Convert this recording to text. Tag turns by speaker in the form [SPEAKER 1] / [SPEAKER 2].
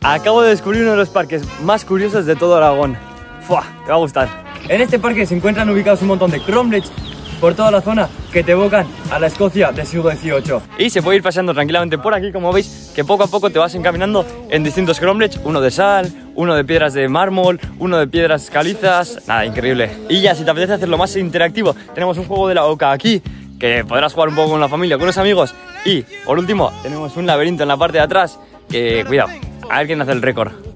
[SPEAKER 1] Acabo de descubrir uno de los parques más curiosos de todo Aragón. ¡Fua! Te va a gustar. En este parque se encuentran ubicados un montón de cromlechs por toda la zona que te evocan a la Escocia del siglo XVIII. Y se puede ir paseando tranquilamente por aquí, como veis, que poco a poco te vas encaminando en distintos cromlechs. Uno de sal, uno de piedras de mármol, uno de piedras calizas. Nada, increíble. Y ya, si te apetece hacerlo más interactivo, tenemos un juego de la oca aquí, que podrás jugar un poco con la familia, con los amigos. Y, por último, tenemos un laberinto en la parte de atrás, que, cuidado, a ver quién hace el récord.